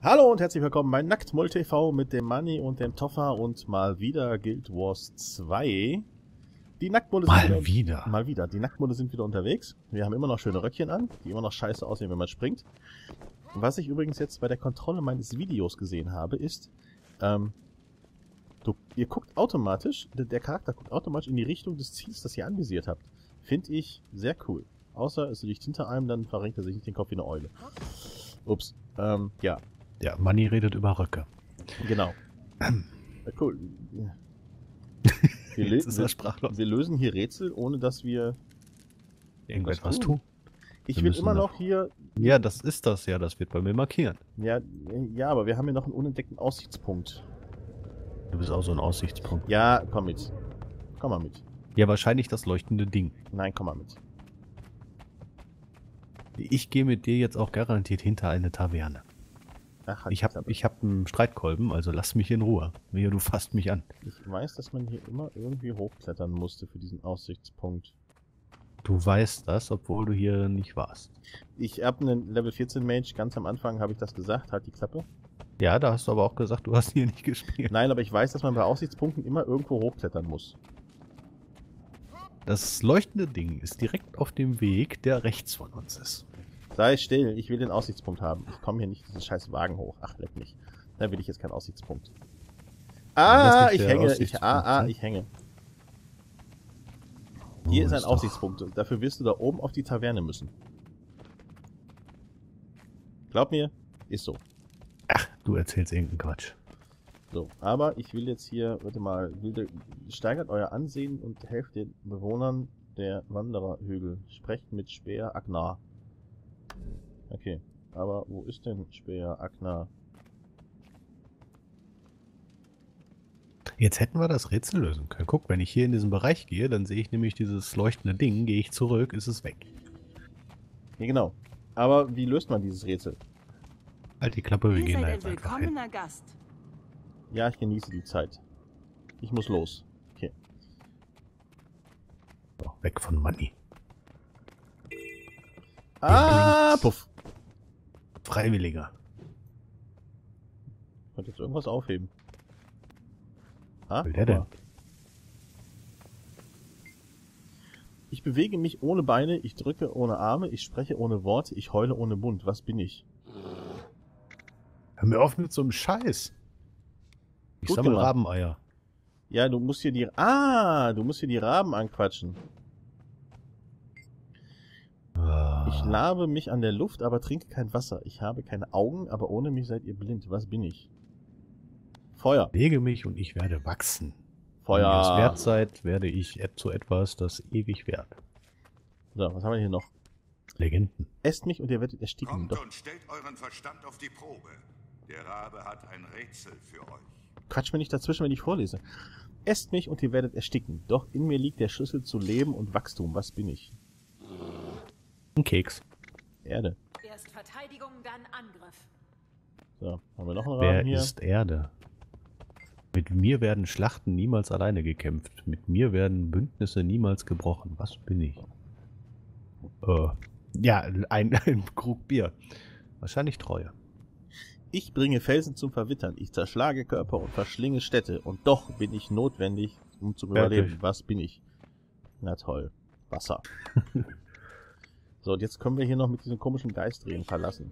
Hallo und herzlich willkommen bei Nacktmull TV mit dem Manni und dem Toffer und mal wieder Guild Wars 2. Die Nacktmulle sind mal wieder. Die Nacktmulle sind wieder unterwegs. Wir haben immer noch schöne Röckchen an, die immer noch scheiße aussehen, wenn man springt. Was ich übrigens jetzt bei der Kontrolle meines Videos gesehen habe, ist, ihr guckt automatisch, der Charakter guckt automatisch in die Richtung des Ziels, das ihr anvisiert habt. Finde ich sehr cool. Außer es liegt hinter einem, dann verrenkt er sich nicht den Kopf wie eine Eule. Ups, ja. Ja, Manni redet über Röcke. Genau. Cool. Wir lösen hier Rätsel, ohne dass wir irgendwas tun. Ich will immer noch hier... Ja, das ist das ja. Das wird bei mir markieren. Ja, aber wir haben hier noch einen unentdeckten Aussichtspunkt. Du bist auch so ein Aussichtspunkt. Ja, komm mit. Komm mal mit. Ja, wahrscheinlich das leuchtende Ding. Nein, komm mal mit. Ich gehe mit dir jetzt auch garantiert hinter eine Taverne. Ach, ich hab einen Streitkolben, also lass mich in Ruhe. Wehe, du fasst mich an. Ich weiß, dass man hier immer irgendwie hochklettern musste für diesen Aussichtspunkt. Du weißt das, obwohl du hier nicht warst. Ich habe einen Level 14 Mage, ganz am Anfang habe ich das gesagt, halt die Klappe. Ja, da hast du aber auch gesagt, du hast hier nicht gespielt. Nein, aber ich weiß, dass man bei Aussichtspunkten immer irgendwo hochklettern muss. Das leuchtende Ding ist direkt auf dem Weg, der rechts von uns ist. Sei still, ich will den Aussichtspunkt haben. Ich komme hier nicht diesen scheiß Wagen hoch. Ach, leck mich. Da will ich jetzt keinen Aussichtspunkt. Ah, ich hänge. Ich hänge. Hier ist ein Aussichtspunkt. Dafür wirst du da oben auf die Taverne müssen. Glaub mir, ist so. Ach, du erzählst irgendeinen Quatsch. So, aber ich will jetzt hier, warte mal, steigert euer Ansehen und helft den Bewohnern der Wandererhügel. Sprecht mit Speer Agnar. Okay, aber wo ist denn Speer Agnar? Jetzt hätten wir das Rätsel lösen können. Guck, wenn ich hier in diesen Bereich gehe, dann sehe ich nämlich dieses leuchtende Ding, gehe ich zurück, ist es weg. Ja, genau. Aber wie löst man dieses Rätsel? Halt die Klappe, wir gehen da jetzt einfach hin. Gast. Ja, ich genieße die Zeit. Ich muss los. Okay. So, weg von Manni. Ah, puff. Freiwilliger. Ich könnte jetzt irgendwas aufheben. Was will der denn? Ich bewege mich ohne Beine, ich drücke ohne Arme, ich spreche ohne Worte, ich heule ohne Mund. Was bin ich? Hör mir auf mit so einem Scheiß. Ich sammle Rabeneier. Ja, du musst hier die Raben anquatschen. Ich labe mich an der Luft, aber trinke kein Wasser. Ich habe keine Augen, aber ohne mich seid ihr blind. Was bin ich? Feuer. Lege mich und ich werde wachsen. Feuer. Wenn ihr es wert seid, werde ich zu etwas, das ewig währt. So, was haben wir hier noch? Legenden. Esst mich und ihr werdet ersticken. Kommt und stellt euren Verstand auf die Probe. Der Rabe hat ein Rätsel für euch. Quatsch mir nicht dazwischen, wenn ich vorlese. Esst mich und ihr werdet ersticken. Doch in mir liegt der Schlüssel zu Leben und Wachstum. Was bin ich? Ein Keks. Erde. Erst Verteidigung, dann Angriff. So, haben wir noch einen Raben Wer hier? ist Erde? Mit mir werden Schlachten niemals alleine gekämpft. Mit mir werden Bündnisse niemals gebrochen. Was bin ich? Ja, ein Krug Bier. Wahrscheinlich Treue. Ich bringe Felsen zum Verwittern. Ich zerschlage Körper und verschlinge Städte. Und doch bin ich notwendig, um zu überleben. Was bin ich? Na toll. Wasser. So, und jetzt können wir hier noch mit diesem komischen Geistreden verlassen.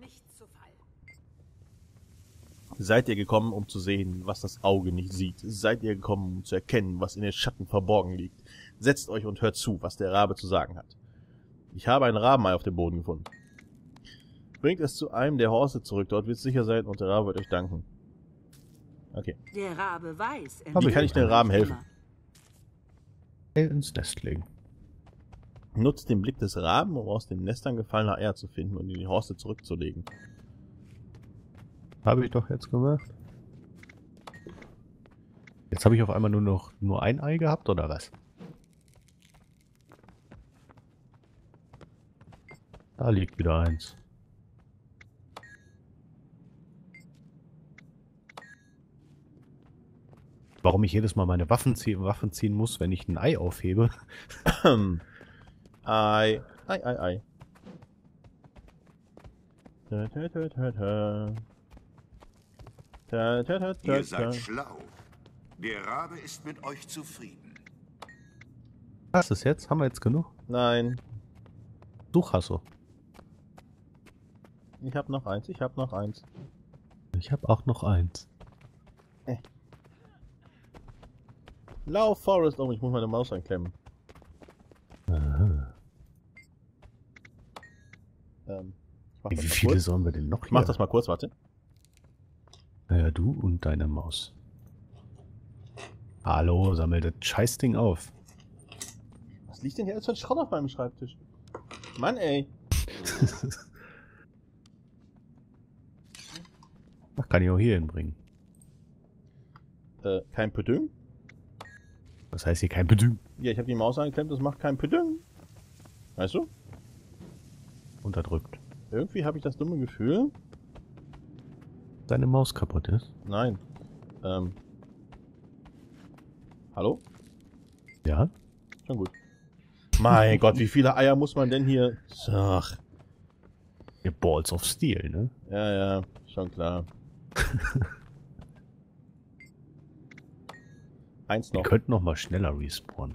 Seid ihr gekommen, um zu sehen, was das Auge nicht sieht? Seid ihr gekommen, um zu erkennen, was in den Schatten verborgen liegt? Setzt euch und hört zu, was der Rabe zu sagen hat. Ich habe ein Rabenei auf dem Boden gefunden. Bringt es zu einem der Horste zurück, dort wird es sicher sein und der Rabe wird euch danken. Okay. Der Rabe weiß. Wie kann ich den Raben helfen? Ins Nest legen. Nutzt den Blick des Raben, um aus den Nestern gefallener Eier zu finden und in die Horste zurückzulegen. Habe ich doch jetzt gemacht. Jetzt habe ich auf einmal nur ein Ei gehabt, oder was? Da liegt wieder eins. Warum ich jedes Mal meine Waffen ziehen muss, wenn ich ein Ei aufhebe? Ei. Da, da, da, da, da. Ihr seid schlau. Der Rabe ist mit euch zufrieden. Was ist jetzt? Haben wir jetzt genug? Nein. Such, Hasso. Ich hab noch eins, Ich habe auch noch eins. Lauf, Forest. Oh, ich muss meine Maus einklemmen. Aha. Wie viele sollen wir denn noch Ich mach das mal kurz, warte. Naja, du und deine Maus. Hallo, sammel das Scheißding auf. Was liegt denn hier alles für ein Schrott auf meinem Schreibtisch? Mann, ey. Ach, kann ich auch hier hinbringen. Kein Püdüm? Was heißt hier kein Beding? Ja, ich habe die Maus eingeklemmt, das macht kein Püdüm. Weißt du? Unterdrückt. Irgendwie habe ich das dumme Gefühl. Deine Maus kaputt ist? Nein. Hallo? Ja? Schon gut. Mein Gott, wie viele Eier muss man denn hier... Ach. Ihr Balls of Steel, ne? Ja, schon klar. Eins Wir noch. könnten noch mal schneller respawnen.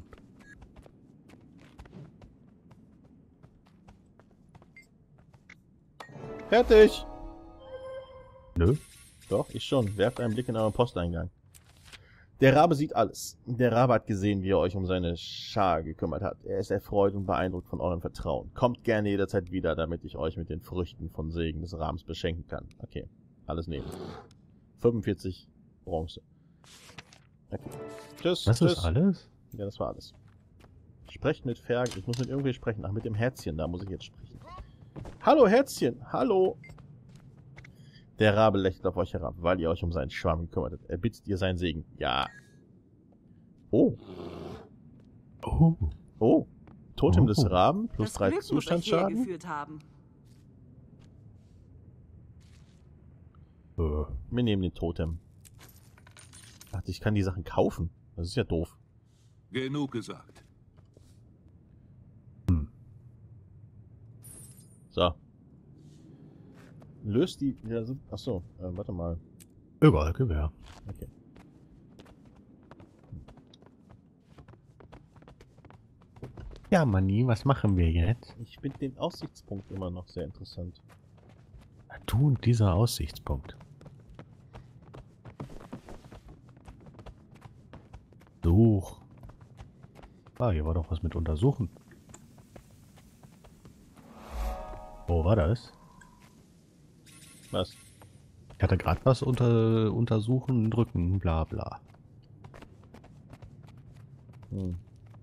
Fertig! Nö? Doch, ich schon. Werft einen Blick in euren Posteingang. Der Rabe sieht alles. Der Rabe hat gesehen, wie er euch um seine Schar gekümmert hat. Er ist erfreut und beeindruckt von eurem Vertrauen. Kommt gerne jederzeit wieder, damit ich euch mit den Früchten von Segen des Rabens beschenken kann. Okay, alles nehmen. 45 Bronze. Okay. Tschüss, Das tschüss. ist alles? Ja, das war alles. Sprecht mit Ferg. Ich muss mit irgendwem sprechen. Ach, mit dem Herzchen, da muss ich jetzt sprechen. Hallo, Herzchen. Hallo. Der Rabe lächelt auf euch herab, weil ihr euch um seinen Schwarm gekümmert habt. Er bittet ihr seinen Segen. Ja. Oh. Oh. Oh. Totem Oh. des Raben plus Das 3 Glück muss euch Zustandsschaden. hergeführt haben. Wir nehmen den Totem. Ach, ich kann die Sachen kaufen. Das ist ja doof. Genug gesagt. So. Löst die... Ja, achso, warte mal. Egal, Gewehr. Okay. Ja, Manni, was machen wir jetzt? Ich finde den Aussichtspunkt immer noch sehr interessant. Du und dieser Aussichtspunkt. Such. Ah, hier war doch was mit untersuchen. Wo war das? Was? Ich hatte gerade was untersuchen, drücken, bla bla. Hm.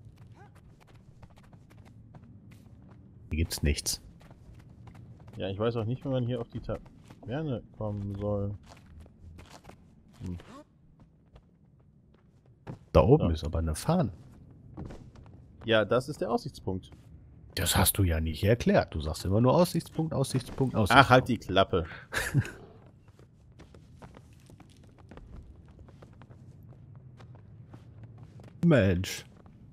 Hier gibt's nichts. Ja, ich weiß auch nicht, wie man hier auf die Taverne kommen soll. Hm. Da oben Ja. ist aber eine Fahne. Ja, das ist der Aussichtspunkt. Das hast du ja nicht erklärt. Du sagst immer nur Aussichtspunkt, Aussichtspunkt, Aussichtspunkt. Ach, halt die Klappe. Mensch.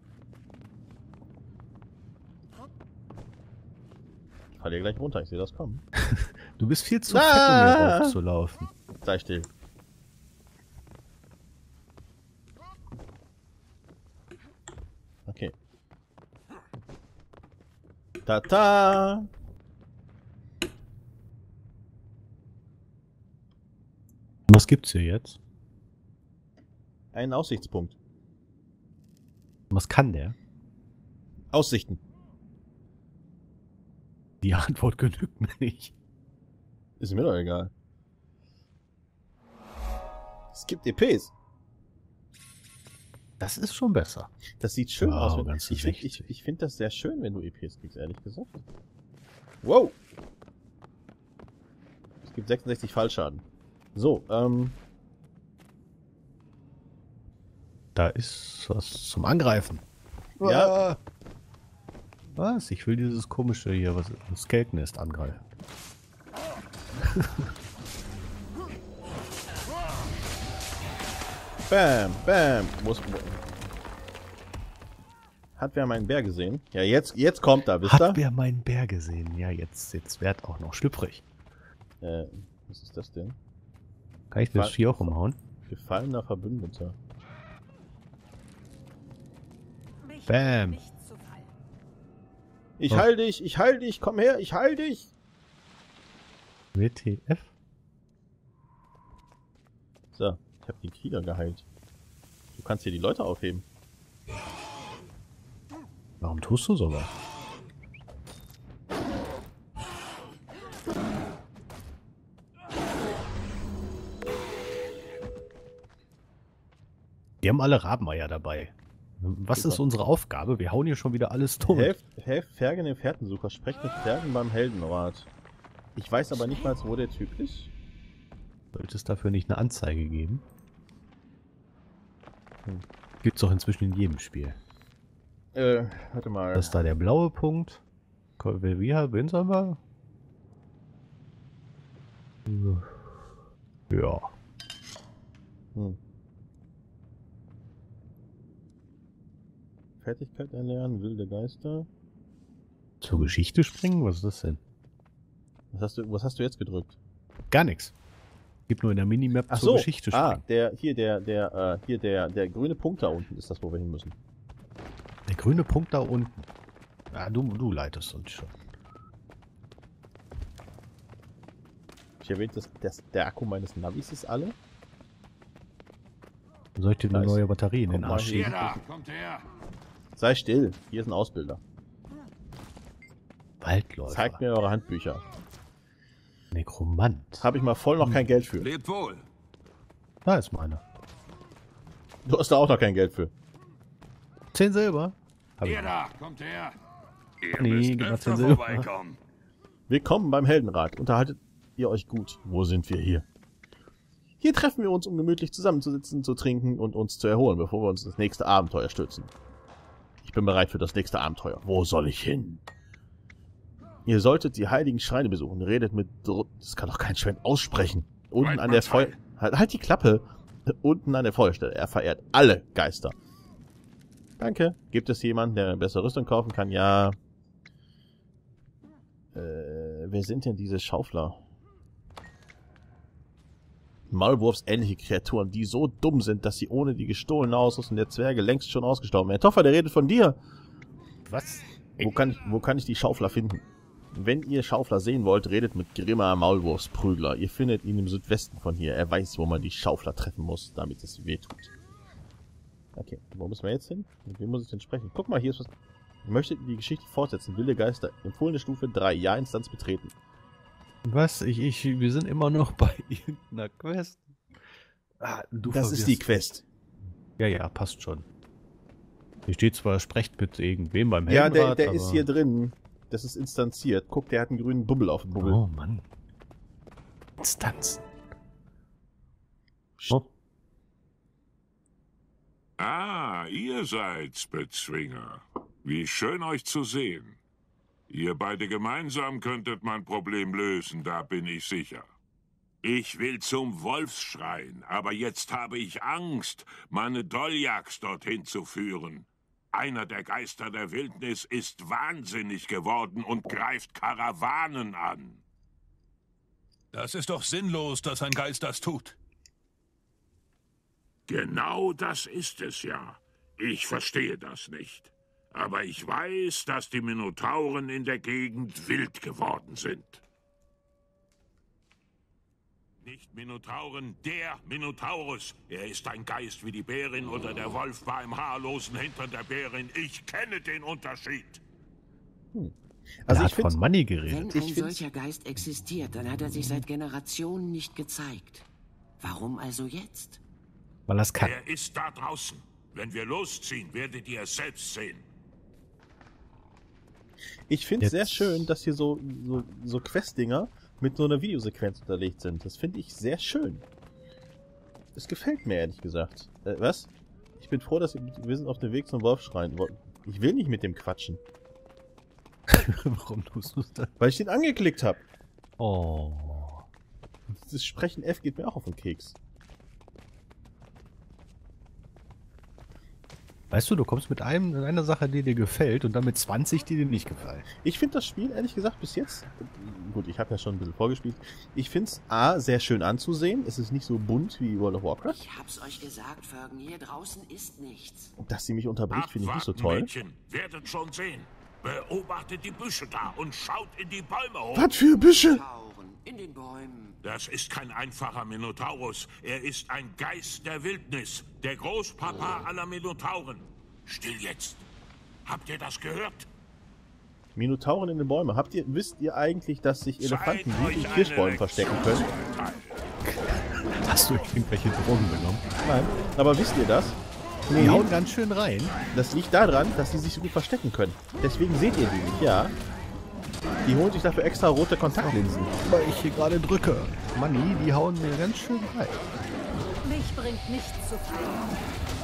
Ich fall hier gleich runter, ich sehe das kommen. Du bist viel zu fett, um hier raufzulaufen. Sei still. Okay. Tata! Was gibt's hier jetzt? Einen Aussichtspunkt. Was kann der? Aussichten. Die Antwort genügt mir nicht. Ist mir doch egal. Es gibt EPs. Das ist schon besser. Das sieht schön Wow, aus. ganze Ich finde 60. find das sehr schön, wenn du EPs kriegst, ehrlich gesagt. Wow! Es gibt 66 Fallschaden. So, Da ist was zum Angreifen. Ja. Ah. Was? Ich will dieses komische hier, was das Skelknest angreifen. Bam, bam. Hat wer meinen Bär gesehen? Ja, jetzt kommt er, wisst ihr? Hat wer meinen Bär gesehen? Ja, jetzt werd auch noch schlüpfrig. Was ist das denn? Kann ich das Vieh auch umhauen? Gefallener Verbündeter. Mich Bam. nicht zu Fall. Ich heil dich, komm her, ich heil dich. WTF? So, ich habe den Krieger geheilt. Du kannst hier die Leute aufheben. Warum tust du sowas? Die haben alle Rabeneier dabei. Was Super. ist unsere Aufgabe? Wir hauen hier schon wieder alles tot. Helft Fergen dem Fährtensucher. Sprecht mit Fergen beim Heldenrat. Ich weiß aber nicht mal, wo der Typ ist. Sollte es dafür nicht eine Anzeige geben? Gibt's doch inzwischen in jedem Spiel. Warte mal. Das ist da der blaue Punkt. Wen sollen wir? Ja. Hm. Fertigkeit erlernen, wilde Geister. Zur Geschichte springen? Was ist das denn? Was hast du jetzt gedrückt? Gar nichts. Gibt nur in der Minimap Ach zur so, Geschichte springen. der grüne Punkt da unten ist das, wo wir hin müssen. Der grüne Punkt da unten. Ja, du leitest uns schon. Ich erwähnt, dass der Akku meines Navis ist alle. Soll ich dir eine Nice. neue Batterie in den Guck mal Arsch hier. schieben? Da, kommt her! Sei still, hier ist ein Ausbilder. Waldläufer. Zeigt mir eure Handbücher. Nekromant. Habe ich mal voll noch kein Geld für. Lebt wohl! Da ist meine. Du hast da auch noch kein Geld für. 10 Silber. Hab ich. Ihr da, kommt her! Ihr Nee, müsst gib mal öfter 10 Silber. vorbeikommen. Willkommen beim Heldenrat. Unterhaltet ihr euch gut. Wo sind wir hier? Hier treffen wir uns, um gemütlich zusammenzusitzen, zu trinken und uns zu erholen, bevor wir uns ins nächste Abenteuer stürzen. Ich bin bereit für das nächste Abenteuer. Wo soll ich hin? Ihr solltet die heiligen Schreine besuchen. Redet mit... Das kann doch kein Schwein aussprechen. Unten an der Feuer... Halt die Klappe. Unten an der Feuerstelle. Er verehrt alle Geister. Danke. Gibt es jemanden, der eine bessere Rüstung kaufen kann? Ja. Wer sind denn diese Schaufler? Maulwurfsähnliche Kreaturen, die so dumm sind, dass sie ohne die gestohlene Ausrüstung der Zwerge längst schon ausgestorben wären. Toffer, der redet von dir. Was? Wo kann ich die Schaufler finden? Wenn ihr Schaufler sehen wollt, redet mit Grimmer Maulwurfsprügler. Ihr findet ihn im Südwesten von hier. Er weiß, wo man die Schaufler treffen muss, damit es weh tut. Okay, wo müssen wir jetzt hin? Mit wem muss ich denn sprechen? Guck mal, hier ist was... Möchtet ihr die Geschichte fortsetzen? Wilde Geister. Empfohlene Stufe 3. Ja-Instanz betreten. Was? Wir sind immer noch bei irgendeiner Quest. Ah, Das ist die Quest. Ja, passt schon. Hier steht zwar, sprecht mit irgendwem beim Ja, Heldenrat, der aber... ist hier drin. Das ist instanziert. Guck, der hat einen grünen Bubbel auf dem Bubbel. Oh, Mann. Instanzen. Oh. Ah, ihr seid's, Bezwinger. Wie schön euch zu sehen. Ihr beide gemeinsam könntet mein Problem lösen, da bin ich sicher. Ich will zum Wolfsschrein, aber jetzt habe ich Angst, meine Dolljaks dorthin zu führen. Einer der Geister der Wildnis ist wahnsinnig geworden und greift Karawanen an. Das ist doch sinnlos, dass ein Geist das tut. Genau das ist es ja. Ich verstehe das nicht. Aber ich weiß, dass die Minotauren in der Gegend wild geworden sind. Nicht Minotauren, der Minotaurus. Er ist ein Geist wie die Bärin oder der Wolf beim haarlosen Hintern der Bärin. Ich kenne den Unterschied. Also Er ich hat von finde... Money Wenn geredet. ein Ich find's- solcher Geist existiert, dann hat er sich seit Generationen nicht gezeigt. Warum also jetzt? Weil er es kann. Er ist da draußen. Wenn wir losziehen, werdet ihr es selbst sehen. Ich finde es Jetzt- sehr schön, dass hier so Quest-Dinger mit so einer Videosequenz unterlegt sind. Das finde ich sehr schön. Das gefällt mir, ehrlich gesagt. Was? Ich bin froh, dass wir sind auf dem Weg zum Wolfschrein. Ich will nicht mit dem quatschen, Warum tust du das? weil ich den angeklickt habe. Oh. Das Sprechen F geht mir auch auf den Keks. Weißt du, du kommst mit einer Sache, die dir gefällt und dann mit 20, die dir nicht gefallen. Ich finde das Spiel, ehrlich gesagt, bis jetzt, gut, ich habe ja schon ein bisschen vorgespielt, ich finde es A, sehr schön anzusehen. Es ist nicht so bunt wie World of Warcraft. Ich hab's euch gesagt, Fergen, hier draußen ist nichts. Dass sie mich unterbricht, finde ich nicht so Abwarten, toll. Mädchen, werdet schon sehen. Beobachtet die Büsche da und schaut in die Bäume hoch. Was für Büsche? Tauren in den Bäumen. Das ist kein einfacher Minotaurus. Er ist ein Geist der Wildnis. Der Großpapa aller Minotauren. Still jetzt. Habt ihr das gehört? Minotauren in den Bäumen. Wisst ihr eigentlich, dass sich Elefanten Seid gut euch in eine Kirschbäumen verstecken können? Hast du irgendwelche Drogen genommen? Nein. Aber wisst ihr das? Die hauen ganz schön rein. Das liegt daran, dass sie sich so gut verstecken können. Deswegen seht ihr die nicht, ja. Die holen sich dafür extra rote Kontaktlinsen. Weil ich hier gerade drücke. Manni, die hauen mir ganz schön rein. Mich bringt nichts zu feiern.